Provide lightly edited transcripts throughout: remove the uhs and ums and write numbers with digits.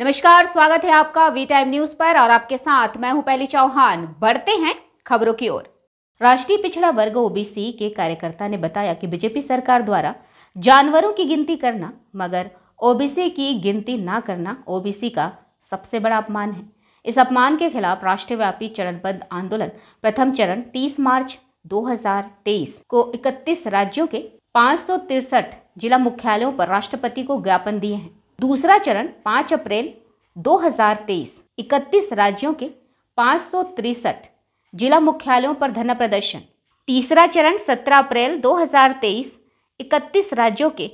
नमस्कार, स्वागत है आपका वी टाइम न्यूज पर और आपके साथ मैं हूं पहली चौहान। बढ़ते हैं खबरों की ओर। राष्ट्रीय पिछड़ा वर्ग ओबीसी के कार्यकर्ता ने बताया कि बीजेपी सरकार द्वारा जानवरों की गिनती करना मगर ओबीसी की गिनती ना करना ओबीसी का सबसे बड़ा अपमान है। इस अपमान के खिलाफ राष्ट्रव्यापी चरणबद्ध आंदोलन प्रथम चरण 30 मार्च 2023 को 31 राज्यों के 563 जिला मुख्यालयों पर राष्ट्रपति को ज्ञापन दिए हैं। दूसरा चरण 5 अप्रैल 2023 31 राज्यों के 563 जिला मुख्यालयों पर धरना प्रदर्शन। तीसरा चरण 17 अप्रैल 2023 31 राज्यों के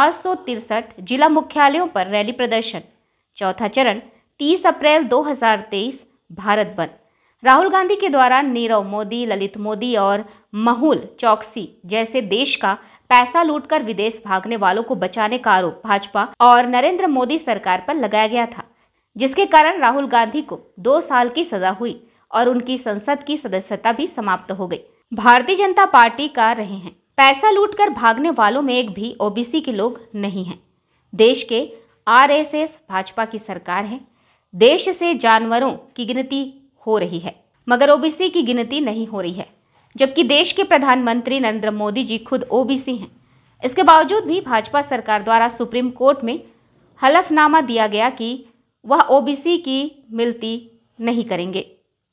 563 जिला मुख्यालयों पर रैली प्रदर्शन। चौथा चरण 30 अप्रैल 2023 भारत बंद। राहुल गांधी के द्वारा नीरव मोदी, ललित मोदी और मेहुल चोकसी जैसे देश का पैसा लूटकर विदेश भागने वालों को बचाने का आरोप भाजपा और नरेंद्र मोदी सरकार पर लगाया गया था, जिसके कारण राहुल गांधी को 2 साल की सजा हुई और उनकी संसद की सदस्यता भी समाप्त हो गई। भारतीय जनता पार्टी का रहे हैं, पैसा लूटकर भागने वालों में एक भी ओबीसी के लोग नहीं हैं। देश के आरएसएस भाजपा की सरकार है। देश से जानवरों की गिनती हो रही है मगर ओबीसी की गिनती नहीं हो रही है, जबकि देश के प्रधानमंत्री नरेंद्र मोदी जी खुद ओबीसी हैं। इसके बावजूद भी भाजपा सरकार द्वारा सुप्रीम कोर्ट में हलफनामा दिया गया कि वह ओबीसी की मिलती नहीं करेंगे।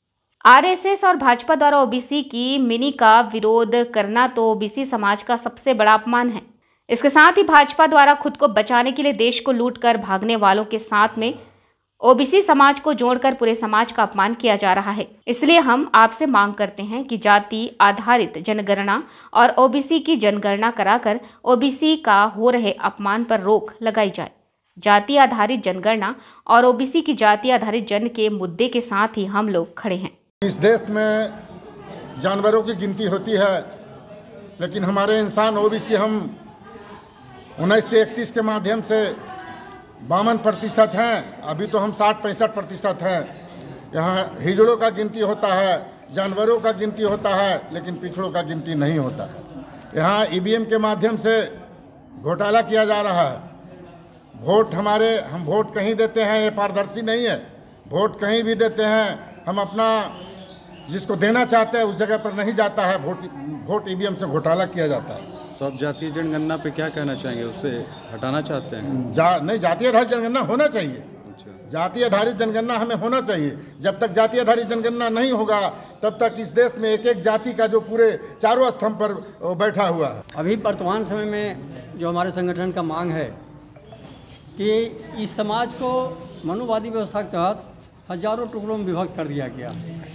आरएसएस और भाजपा द्वारा ओबीसी की मिनी का विरोध करना तो ओबीसी समाज का सबसे बड़ा अपमान है। इसके साथ ही भाजपा द्वारा खुद को बचाने के लिए देश को लूट कर भागने वालों के साथ में ओबीसी समाज को जोड़कर पूरे समाज का अपमान किया जा रहा है। इसलिए हम आपसे मांग करते हैं कि जाति आधारित जनगणना और ओबीसी की जनगणना कराकर ओबीसी का हो रहे अपमान पर रोक लगाई जाए। जाति आधारित जनगणना और ओबीसी की जाति आधारित जन के मुद्दे के साथ ही हम लोग खड़े हैं। इस देश में जानवरों की गिनती होती है, लेकिन हमारे इंसान ओबीसी हम 19 से 31 के माध्यम से 52% हैं। अभी तो हम 60-65% हैं। यहाँ हिजड़ों का गिनती होता है, जानवरों का गिनती होता है, लेकिन पिछड़ों का गिनती नहीं होता है। यहाँ ईवीएम के माध्यम से घोटाला किया जा रहा है। हम वोट कहीं देते हैं, ये पारदर्शी नहीं है। वोट कहीं भी देते हैं, हम अपना जिसको देना चाहते हैं उस जगह पर नहीं जाता है। वोट ईवीएम से घोटाला किया जाता है। तो आप जातीय जनगणना पे क्या कहना चाहेंगे? उससे हटाना चाहते हैं? नहीं, जातीय आधारित जनगणना होना चाहिए। अच्छा। जातीय आधारित जनगणना हमें होना चाहिए। जब तक जातीय आधारित जनगणना नहीं होगा तब तक इस देश में एक एक जाति का जो पूरे चारों स्तंभ पर बैठा हुआ है। अभी वर्तमान समय में जो हमारे संगठन का मांग है कि इस समाज को मनुवादी व्यवस्था के तहत हजारों टुकड़ों में विभक्त कर दिया गया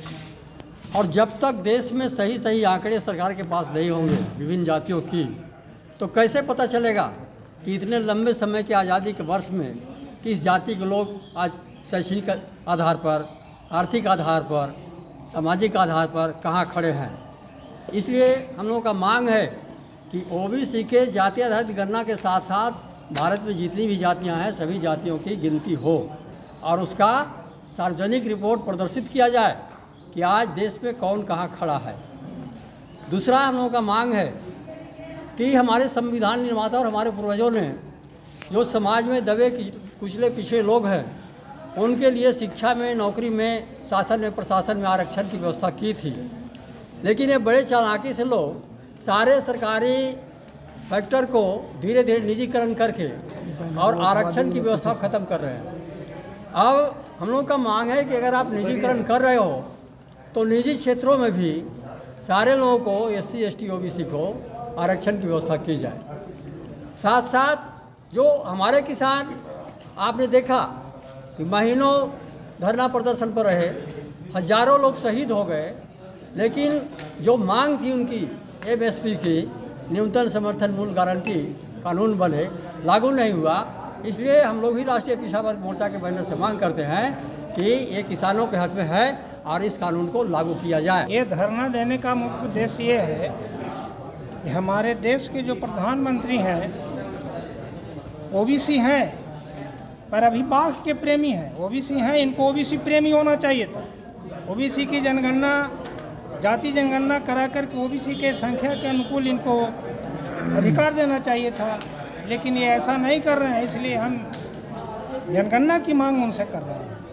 और जब तक देश में सही आंकड़े सरकार के पास नहीं होंगे विभिन्न जातियों की, तो कैसे पता चलेगा कि इतने लंबे समय के आज़ादी के वर्ष में किस जाति के लोग आज शैक्षणिक आधार पर, आर्थिक आधार पर, सामाजिक आधार पर कहाँ खड़े हैं। इसलिए हम लोगों का मांग है कि ओबीसी के जाति आधारित गणना के साथ साथ भारत में जितनी भी जातियाँ हैं सभी जातियों की गिनती हो और उसका सार्वजनिक रिपोर्ट प्रदर्शित किया जाए कि आज देश में कौन कहाँ खड़ा है। दूसरा हम लोगों का मांग है कि हमारे संविधान निर्माता और हमारे पूर्वजों ने जो समाज में दबे कुचले पिछड़े लोग हैं उनके लिए शिक्षा में, नौकरी में, शासन में, प्रशासन में आरक्षण की व्यवस्था की थी, लेकिन ये बड़े चालाकी से लोग सारे सरकारी फैक्टर को धीरे धीरे निजीकरण करके और आरक्षण की व्यवस्था ख़त्म कर रहे हैं। अब हम लोग का मांग है कि अगर आप निजीकरण कर रहे हो तो निजी क्षेत्रों में भी सारे लोगों को SC, ST, OBC को आरक्षण की व्यवस्था की जाए। साथ साथ जो हमारे किसान, आपने देखा कि महीनों धरना प्रदर्शन पर रहे, हजारों लोग शहीद हो गए, लेकिन जो मांग थी उनकी MSP की, न्यूनतम समर्थन मूल्य गारंटी कानून बने, लागू नहीं हुआ। इसलिए हम लोग भी राष्ट्रीय पिछड़ा वर्ग मोर्चा के बैनर से मांग करते हैं कि ये किसानों के हक में है और इस कानून को लागू किया जाए। ये धरना देने का मुख्य उद्देश्य ये है कि हमारे देश के जो प्रधानमंत्री हैं ओबीसी हैं, पर अभी बाघ के प्रेमी हैं। ओबीसी हैं, इनको ओबीसी प्रेमी होना चाहिए था। ओबीसी की जनगणना, जाति जनगणना करा कर के ओबीसी के संख्या के अनुकूल इनको अधिकार देना चाहिए था, लेकिन ये ऐसा नहीं कर रहे हैं। इसलिए हम जनगणना की मांग उनसे कर रहे हैं।